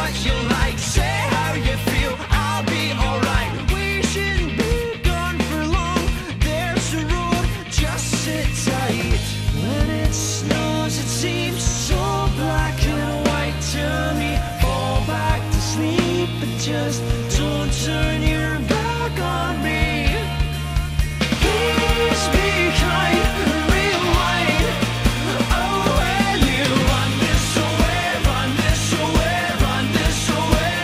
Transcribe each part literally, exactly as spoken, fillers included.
what you like, say how you feel, I'll be alright. We shouldn't be gone for long, there's a road, just sit tight. When it snows it seems so black and white to me. Fall back to sleep, but just don't turn your back on me. Please be kind, rewind. Oh, when you run this away, run this away, run this away.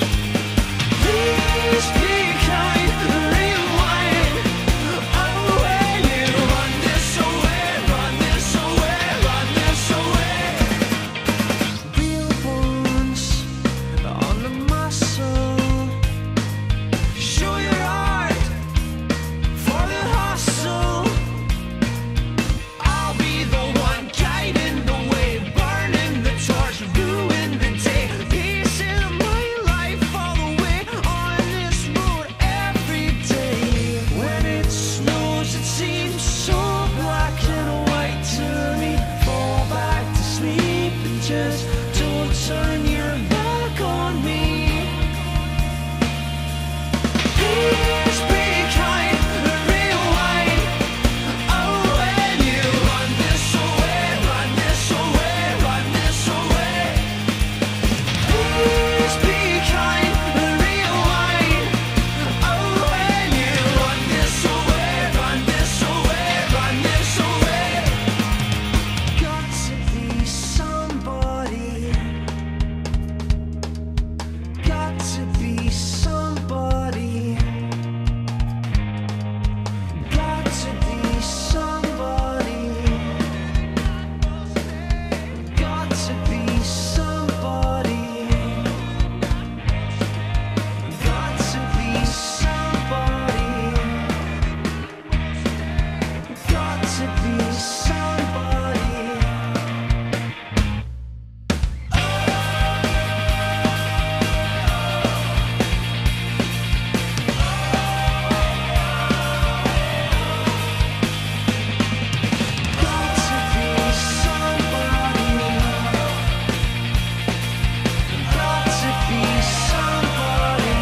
Please be kind, rewind. Oh, when you run this away, run this away, run this away. Real bones on the muscle. Show your heart for the hustle. I'll be the one guiding the way, burning the torch, ruin the day. Peace in my life all the way on this road every day. When it snows it seems so black and white to me. Fall back to sleep and just don't turn your back on me. Please be kind, rewind. Oh, when you run this away, run this away, run this away. Please be kind, rewind. Oh, when you run this away, run this away, run this away. Got to be somebody. Got to be somebody. Got to be somebody. Got to be somebody. Got to be somebody. Got to be somebody. Got to be somebody. Got to be somebody.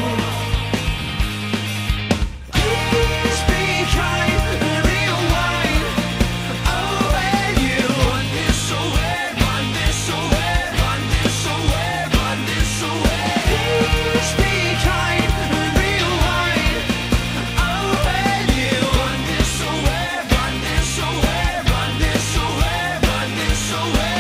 Please be kind, rewind. Oh, when you run this away, run this away, run this away, run this away. Please be kind, rewind. Oh, when you run this away, run this away, run this away, run this away.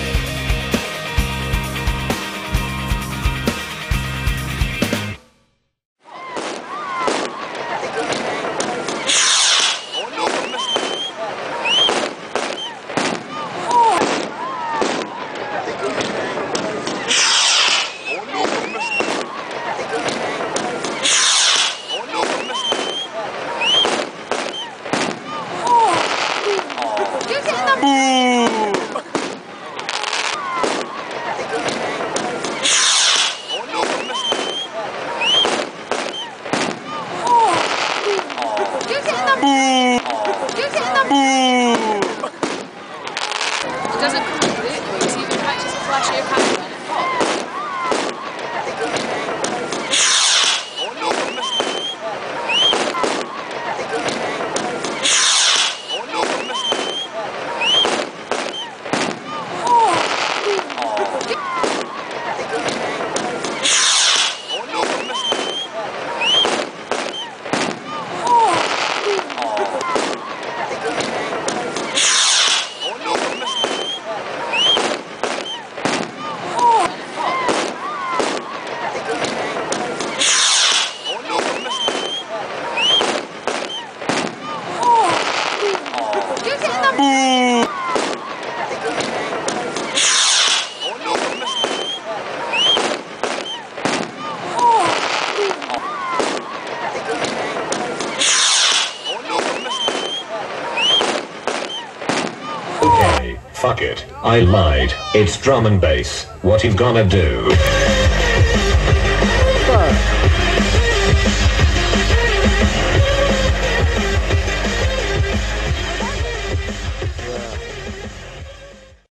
It doesn't come with it, but it's even catches a flash of your camera and it pops. Okay, fuck it. I lied. It's drum and bass. What you gonna do?